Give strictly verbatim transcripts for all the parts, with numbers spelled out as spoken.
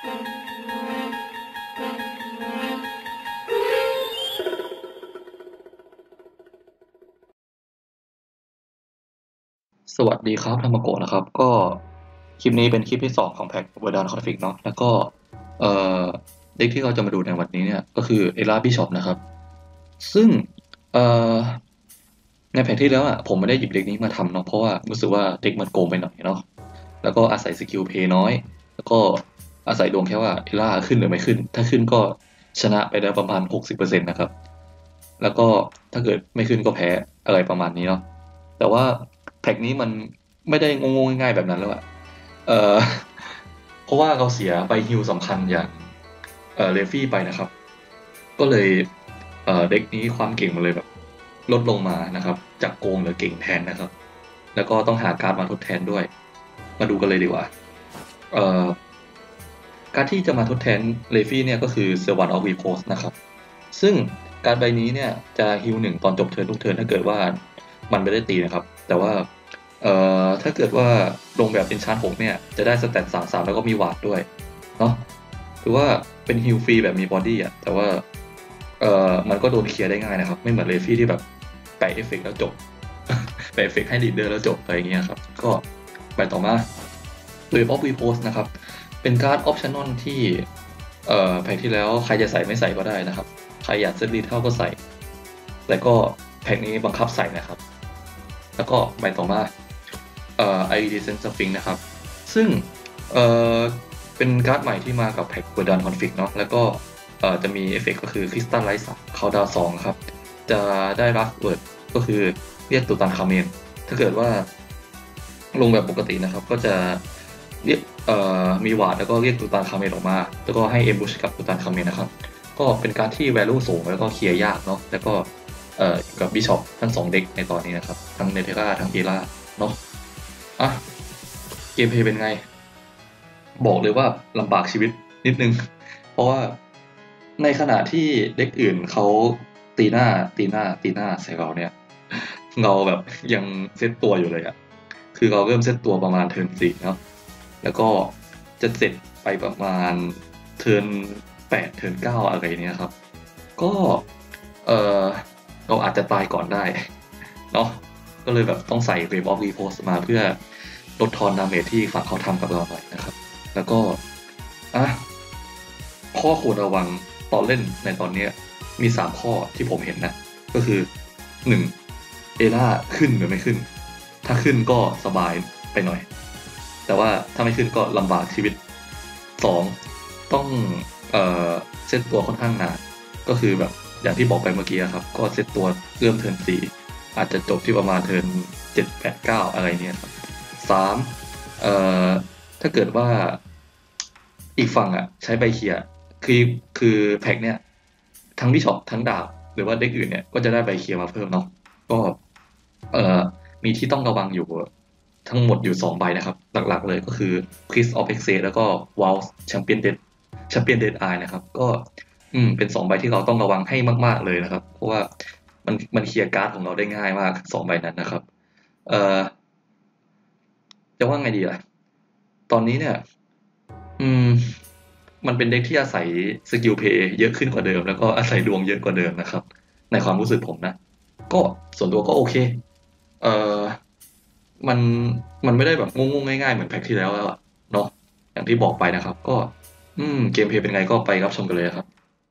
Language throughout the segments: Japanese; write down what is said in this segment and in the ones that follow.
สวัสดีครับธรรมโกะนะครับก็คลิปนี้เป็นคลิปที่สองของแพ็กเวอร์ดานคอนฟิกเนาะแล้วก็เอ่อเด็กที่เราจะมาดูในวันนี้เนี่ยก็คือเอล่าบิชอปนะครับซึ่งเอ่อในแพ็กที่แล้วอ่ะผมไม่ได้หยิบเด็กนี้มาทำเนาะเพราะว่ารู้สึกว่าเด็กมันโกงไปหน่อยเนาะแล้วก็อาศัยสกิลเพย์น้อยแล้วก็อาศัยดวงแค่ว่าเอล่าขึ้นหรือไม่ขึ้นถ้าขึ้นก็ชนะไปได้ประมาณหกสิบเปอร์เซ็นต์นะครับแล้วก็ถ้าเกิดไม่ขึ้นก็แพ้อะไรประมาณนี้เนาะแต่ว่าแพ็กนี้มันไม่ได้งงๆง่ายๆแบบนั้นแล้วอะ เอ่อเพราะว่าเราเสียใบฮิลสำคัญอย่างเอ่อเลฟี่ไปนะครับก็เลยเอ่อเด็กนี้ความเก่งมันเลยแบบลดลงมานะครับจากโกงเหลือเก่งแทนนะครับแล้วก็ต้องหาการ์ดมาทดแทนด้วยมาดูกันเลยดีกว่าเอ่อการ์ดที่จะมาทดแทนเลฟี่เนี่ยก็คือเซอร์วันออฟวีโพสนะครับซึ่งการ์ดใบนี้เนี่ยจะฮิลหนึ่งตอนจบเทิร์นทุกเทิร์นถ้าเกิดว่ามันไม่ได้ตีนะครับแต่ว่า เอ่อถ้าเกิดว่าลงแบบเป็นชาร์จหกเนี่ยจะได้สแตทสามสามแล้วก็มีวาดด้วยเนาะหรือว่าเป็นฮิลฟรีแบบมีบอดี้อ่ะแต่ว่าเอ่อมันก็โดนเคลียร์ได้ง่ายนะครับไม่เหมือนเลฟี่ที่แบบแปะเอฟเฟกต์แล้วจบ แปะเอฟเฟกต์ให้ลีดเดอร์แล้วจบอะไรอย่างเงี้ยครับก็ไปต่อมาเวฟออฟวีโพสนะครับเป็นการ์ดออปชั่นอลที่เอ่อแพ็กที่แล้วใครจะใส่ไม่ใส่ก็ได้นะครับใครอยากเซตรีเท่าก็ใส่แต่ก็แพ็กนี้บังคับใส่นะครับแล้วก็ไปต่อมาเอ่อ Iridescent Sphinx นะครับซึ่งเอ่อเป็นการ์ดใหม่ที่มากับแพ็กเวอร์ดันคอนฟิกเนาะแล้วก็เอ่อจะมีเอฟเฟกต์ก็คือคริสตัลไลท์สามคาวดาวสองครับจะได้รับเวิร์ดก็คือเรียกตูตันคาเมนถ้าเกิดว่าลงแบบปกตินะครับก็จะเรียกเอ่อมีวาดแล้วก็เรียกตูตันคาเมนออกมาแล้วก็ให้เอมบูชกับตูตันคาเมนนะครับก็เป็นการที่ value สูงแล้วก็เคลียร์ยากเนาะแล้วก็เอ่อกับบิชอปทั้งสองเด็กในตอนนี้นะครับทั้งเนเธอร่าทั้งเอล่าเนาะอ่ะเกมเพลย์เป็นไงบอกเลยว่าลำบากชีวิตนิดนึงเพราะว่าในขณะที่เด็กอื่นเขาตีหน้าตีหน้าตีหน้าใส่เราเนี่ยเราแบบยังเซตตัวอยู่เลยอะคือเราเริ่มเซตตัวประมาณเทิร์นสี่เนาะแล้วก็จะเสร็จไปประมาณเทิร์นแปดเทิร์นเก้าอะไรเนี้ยครับก็เออเราอาจจะตายก่อนได้เนาะก็เลยแบบต้องใส่ Wave of Repose มาเพื่อลดทอนดาเมจที่ฝั่งเขาทำกับเราหน่อยนะครับแล้วก็อ่ะข้อควรระวังตอนเล่นในตอนนี้มีสามข้อที่ผมเห็นนะก็คือหนึ่งเอล่าขึ้นหรือไม่ขึ้นถ้าขึ้นก็สบายไปหน่อยแต่ว่าถ้าไม่ขึ้นก็ลำบากชีวิตสองต้องเอ่อเซตตัวค่อนข้างนานก็คือแบบอย่างที่บอกไปเมื่อกี้ครับก็เซตตัวเริ่มเทิร์นสี่อาจจะจบที่ประมาณเทิร์นเจ็ดแปดเก้าอะไรเนี่ยครับสามเอ่อถ้าเกิดว่าอีกฝั่งอ่ะใช้ใบเคลียร์คือคือแพ็กเนี่ยทั้งบิชอปทั้งดาบหรือว่าเด็กอื่นเนี่ยก็จะได้ใบเคลียร์มาเพิ่มเนาะก็เอ่อมีที่ต้องระวังอยู่ทั้งหมดอยู่สองใบนะครับหลักๆเลยก็คือ Priest of Excess แล้วก็ Waltz Champion Dead Champion Dead Eye นะครับก็อืมเป็นสองใบที่เราต้องระวังให้มากๆเลยนะครับเพราะว่ามันมันเคลียร์การ์ดของเราได้ง่ายมากสองใบนั้นนะครับเอ่อจะว่าไงดีล่ะตอนนี้เนี่ยอืมมันเป็นเด็กที่อาศัยสกิลเพย์เยอะขึ้นกว่าเดิมแล้วก็อาศัยดวงเยอะกว่าเดิมนะครับในความรู้สึกผมนะก็ส่วนตัวก็โอเคเอ่อมันมันไม่ได้แบบงงๆง่ายๆเหมือนแพ็คที่แล้วแล้วอะเนาะอย่างที่บอกไปนะครับก็อืมเกมเพลย์เป็นไงก็ไปรับชมกันเลยครับ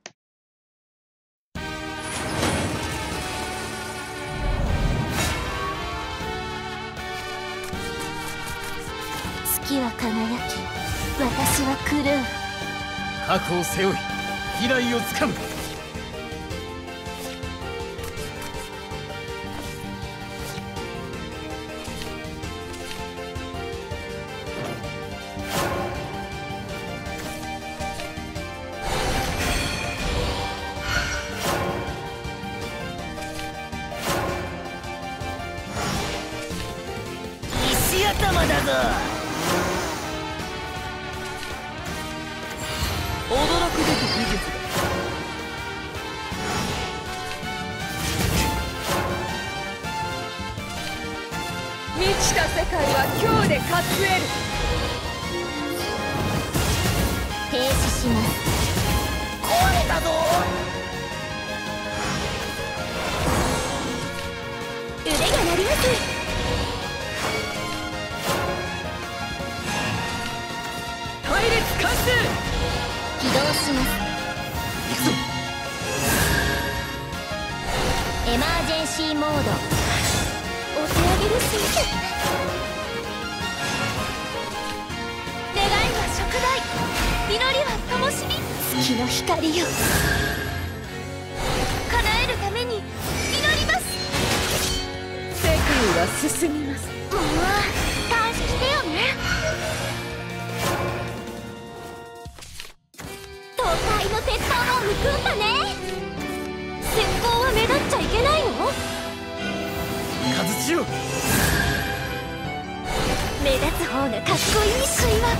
月は輝き私は狂う過去を背負い未来をつかむ石頭だぞ驚くべき技術だ満ちた世界は今日で勝つえる停止します。 壊れたぞ。 腕が鳴ります。 隊列開始。 起動します。 行くぞ。 エマージェンシーモード。お手上げです。願いは食材、祈りは灯火。月の光よ、叶えるために祈ります。 世界は進みます。 もう監視してよね。東海の鉄板を向くんだね。先行は目立っちゃいけないの？ 数千代。 目立つ方がかっこいいしは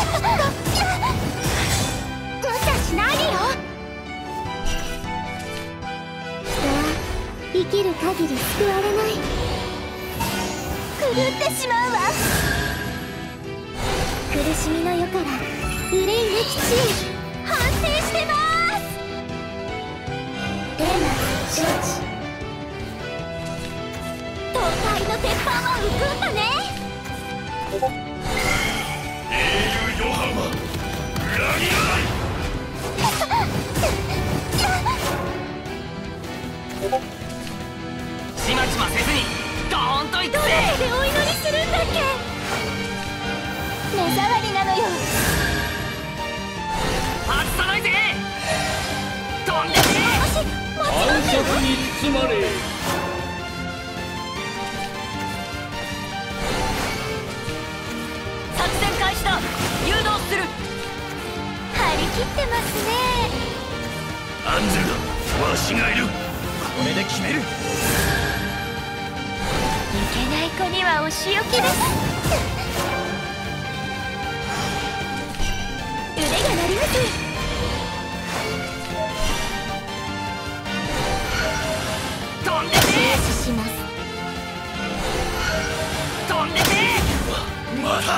無茶しないでよ。人は生きる限り救われない。狂ってしまうわ。苦しみの世から憂いなき地へ反省してます。デーマ承知。東海の鉄板は浮くんだね。 英雄ヨハンは裏切らない。ちまちませずにドーンといくぜ。 どなたでお祈りするんだっけ。目障りなのよ。 外さないぜ。飛んでけ。 暗殺に包まれ。 作戦開始だ。誘導する。 張り切ってますね。 アンゼルだ。わしがいる。これで決める。 いけない子にはお仕置きです。腕が鳴ります。 飛んでけ。 停止します。 飛んでけ。まだ。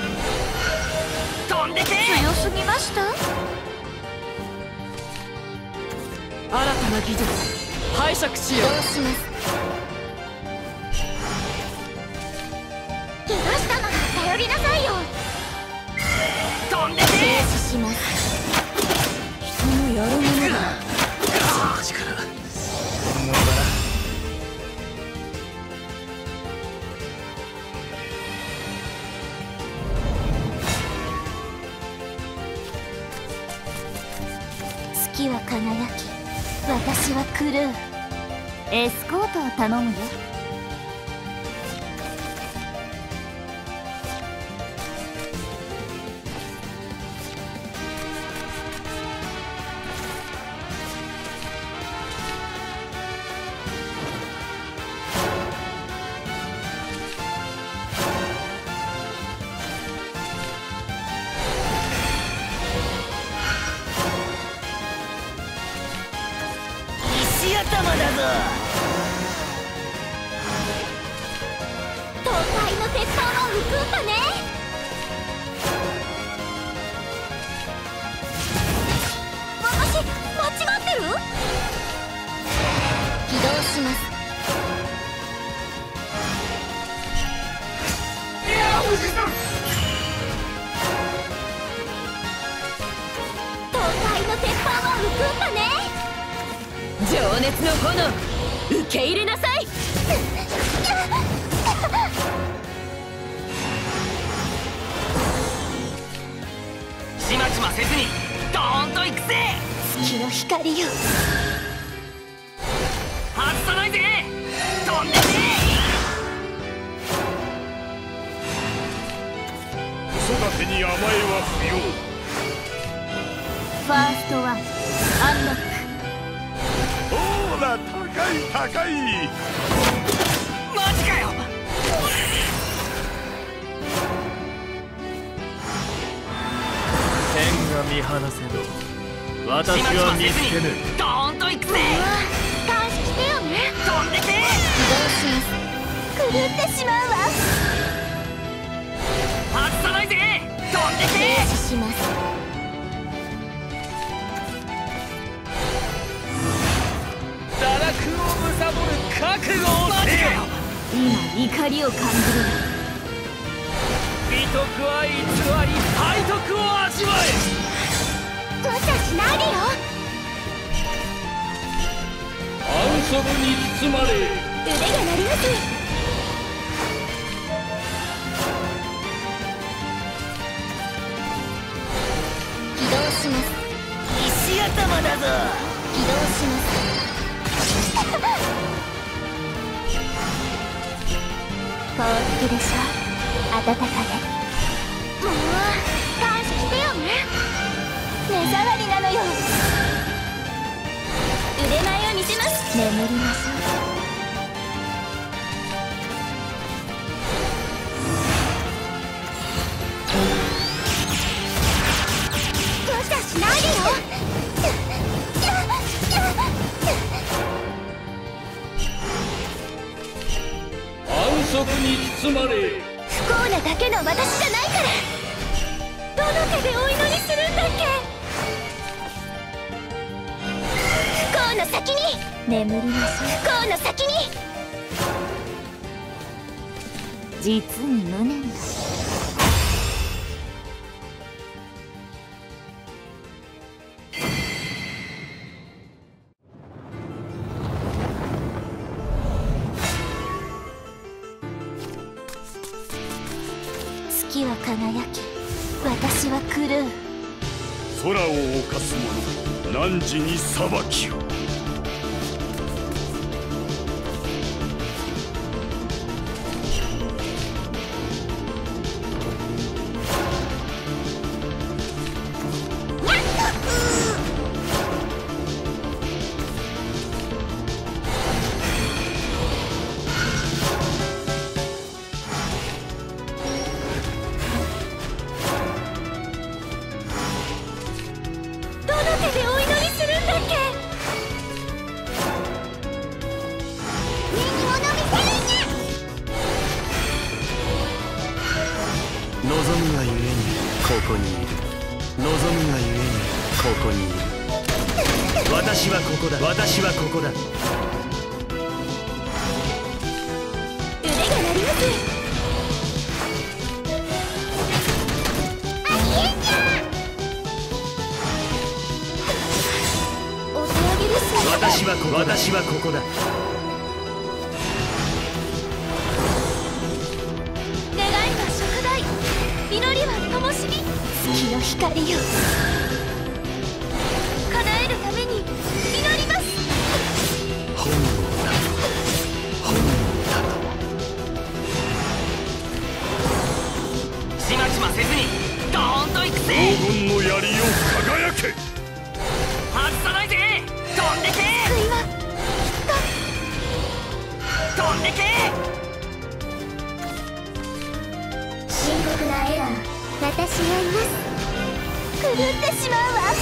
飛んでけ。 強すぎました。 新たな技術拝借しよう。 どうします。怪我したなら頼りなさいよ。 飛んでけ。 停止します。 人のやるものだ。 マジか。本物だな。 月は輝き、私は狂う。エスコートを頼むよ。 石頭だぞ。 東海の鉄板を浮くんだね。私間違ってる？起動します。 いやおじさん。 東海の鉄板は浮くんだね。 情熱の炎受け入れなさい。 ちまちませずにドーンといくぜ。 月の光よ、 外さないぜ。飛んでけ。子育てに甘えは不要。 ファーストワンアンロック。 ほら高い高い。マジかよ。 天が見放せど私は見つけぬ。 ドーンといくぜ。 監視してよね。 飛んでけ。 起動します。狂ってしまうわ。 外さないぜ。飛んで停け。 止します。 怒りを感じる。 美徳は偽り、背徳を味わえ。 無茶しないでよ。 安息に包まれ。 腕が鳴ります。起動します。 石頭だぞ。 起動します。幸福でしょ。温かで。もう感謝してよね。目障りなのよ。腕前を見せます。眠りましょう。無茶しないでよ。 安息に包まれ。 不幸なだけの私じゃないから。どの手でお祈りするんだっけ。不幸の先に眠りましょう。不幸の先に。実に無念だ。月は輝き、私は狂う。 空を侵す者、汝に裁きを。 望むがゆえにここにいる。望むがゆえにここにいる。私はここだ。私はここだ。 腕が鳴ります。ありえんじゃ。お手上げです。 私はここだ。私はここだ。 祈りは灯火。月の光よ。叶えるために祈ります。 本能だと。本能だと。ちまちませずにドーンといくぜ。 黄金の槍を輝け。 外さないぜ。飛んでけ。 救いは飛んでけ。 深刻なエラー、私がいます。狂ってしまうわ。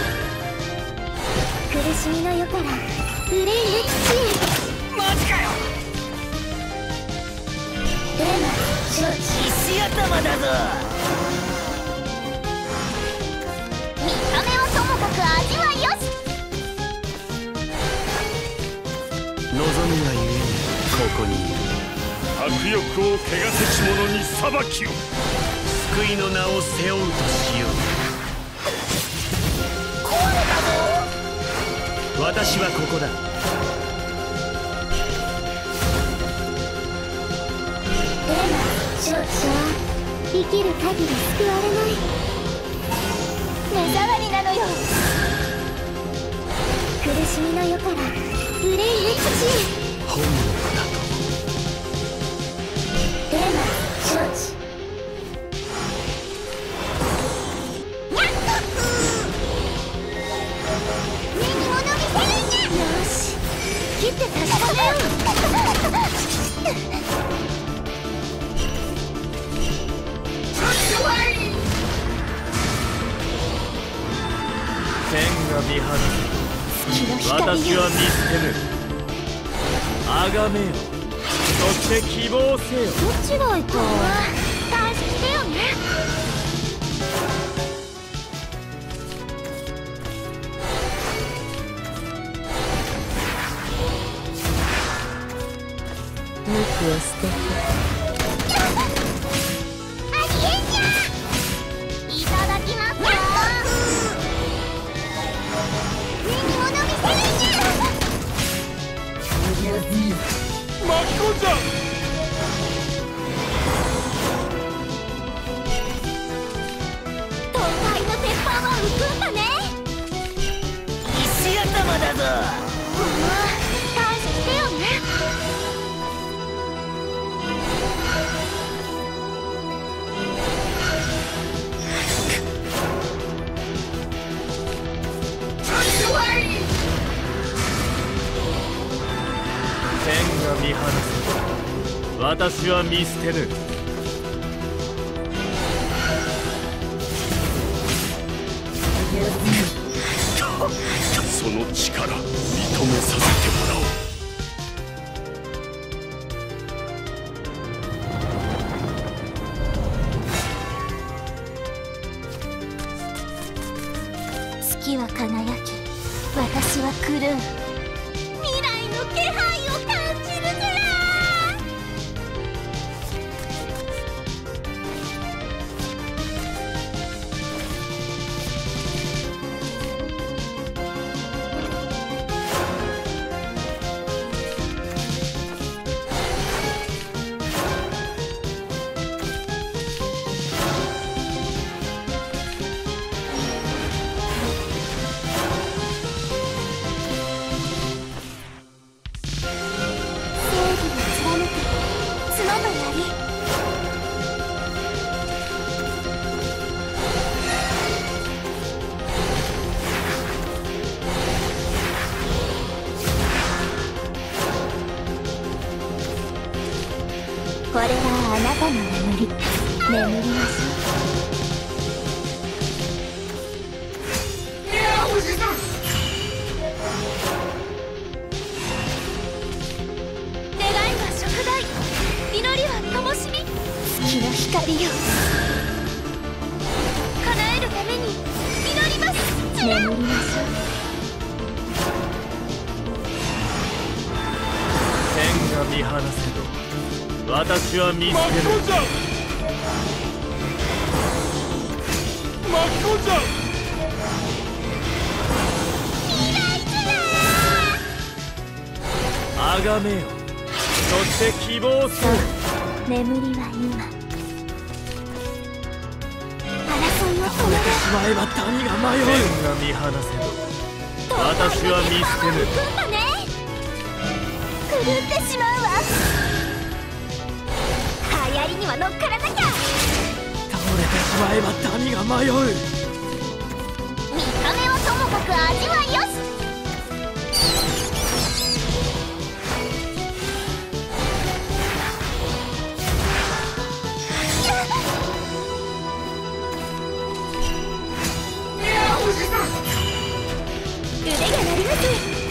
苦しみの世から憂いなき地へ。 マジかよ。 デーマ承知。 石頭だぞ。 見た目はともかく味はよし。 望みがゆえにここにいる。 悪欲を汚せし者に裁きを。 救いの名を背負うとしよう。 壊れたぞ。 私はここだ。 デーマ承知。生きる限り救われない。目障りなのよ。苦しみの世から憂いなき地へ。 本能だと。 デーマ承知。目に物見せるんじゃ。よし、切って確かめよう。 天が見張る。 月の光よ。 私は見捨てぬ。崇めよ。そして希望せよ。 どっちがいいか。感謝してよね。報を捨てて。 ありえんじゃ。いただきますよ。人気者見せるんじゃ。 巻き込んじゃ東海の鉄板は浮くんだね。 石頭だぞ。 もう感謝してよね。 天が見放す。私は見捨てぬ。 その力認めさせてもらおう。 月は輝き、私は狂う。未来の気配を感じるずら。これはあなたの眠り。眠りましょう。願いは贖罪、祈りは灯火。月の光よ、叶えるために祈ります。眠りましょう。 天が見放せど私は見捨てる。 巻き込んじゃあがめよ。そして希望する。 眠りは今。争いを止める。 しまえば谷が迷う。天が見放せど私は見捨てぬ。 狂ったね。狂ってしまうわ。流行りには乗っからなきゃ。 倒れてしまえば谷が迷う。 見た目はともかく味はよし。腕が鳴ります。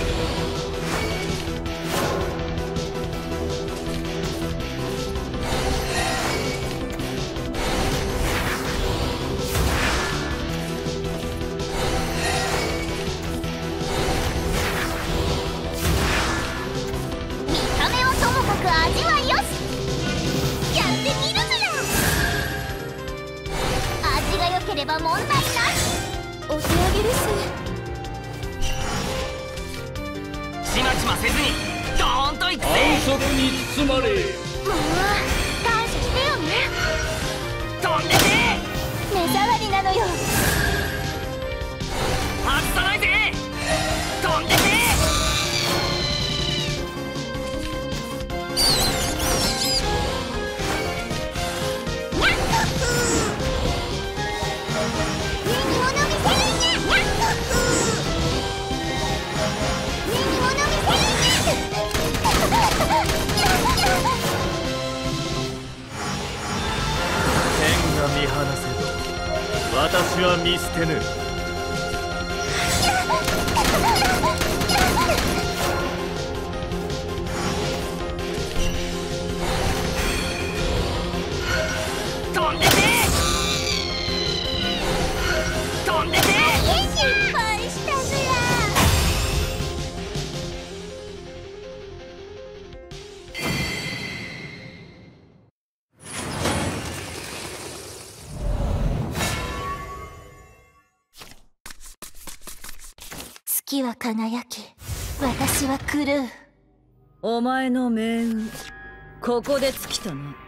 ければ問題なし。お手上げです。 ちまちませずにドーンといくぜ。 安息に包まれ。 もう感謝してよね。 飛んでて目障りなのよ。 外さないぜ。飛んでて見放せど私は見捨てぬ。 飛んでて飛んでて失敗したずら。 月は輝き、私は狂う。 お前の命運ここで尽きたな。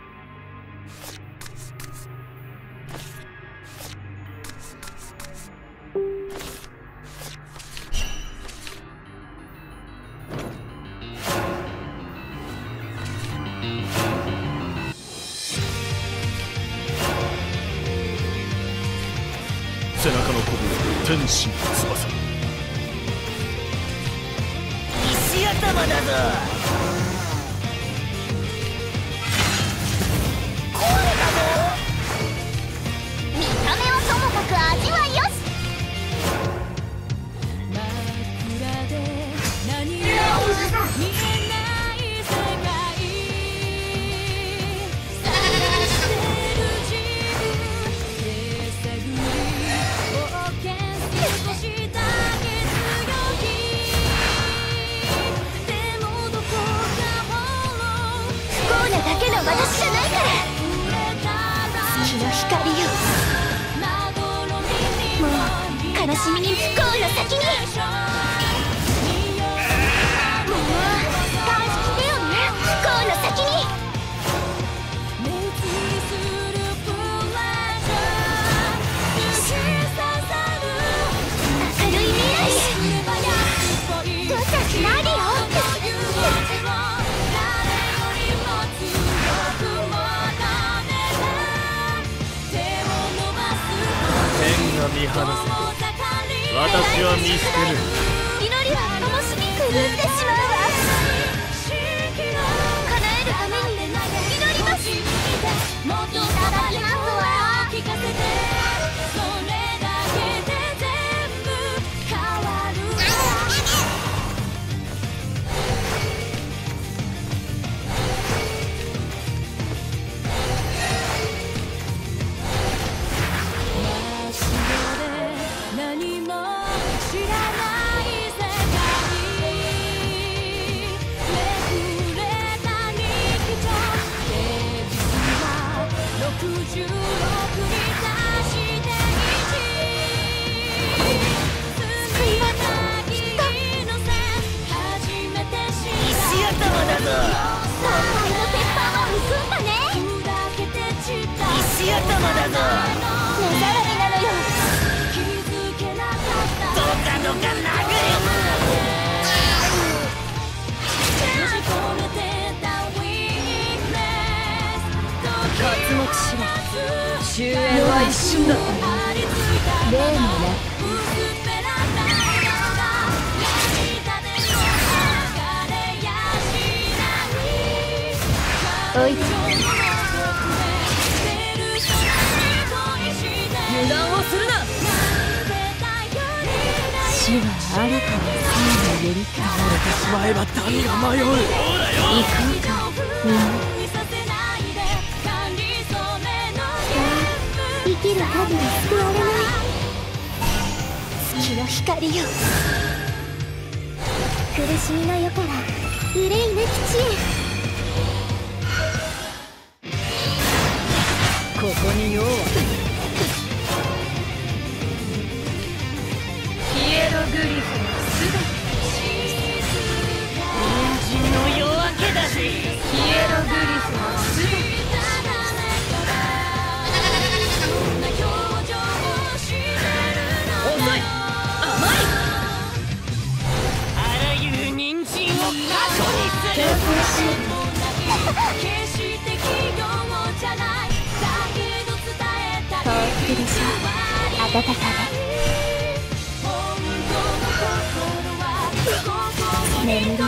背中の鼓舞天使の翼。 石頭だぞ。 これだぞ。見た目はともかく味はよし。 枕で何も見えない世界探してる自分で探り冒険少しだけ強気でもどこかも不幸なだけの私じゃないから。月の光よ、もう悲しみに不幸の先に。もう感謝してよね、不幸の先に。明るい未来へどうしたしないでよ。 天が見放せ、私は見捨てる。 祈りは灯しに狂ってしまうわ。叶えるために祈ります。いただきますわ。 何も知らない世界めくれた日常現実はろくじゅうろくに達していち冷たきの線初めて知った石頭だぞ。 今回の鉄板はむくんだね。 砕けて散った石頭だぞ。 目障りなのよ。 どかどか殴る。刮目しろ。終焉は一瞬だった。例のな。 おいで。 油断をするな。 死は新たな生のより変われてしまえば民が迷う。 行こうかみんな。生きる限り救われない月の光よ。苦しみの世から憂いなき地へ。 ここに用はピエログリフのすべて人参の夜明けだし。ピエログリフのすべて遅い甘い。あらゆる人参を過去にする。決して企業じゃない。 幸福でしょ、温かで。眠りましょう。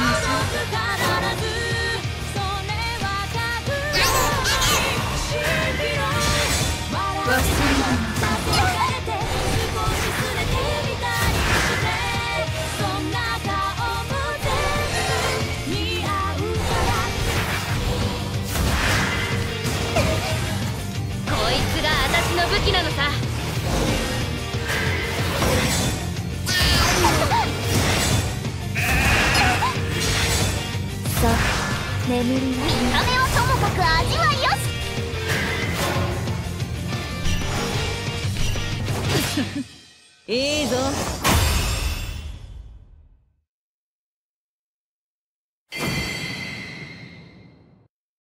忘れる私の武器なのさ。 さあ、眠りは見た目はともかく味はよし。 いいぞ。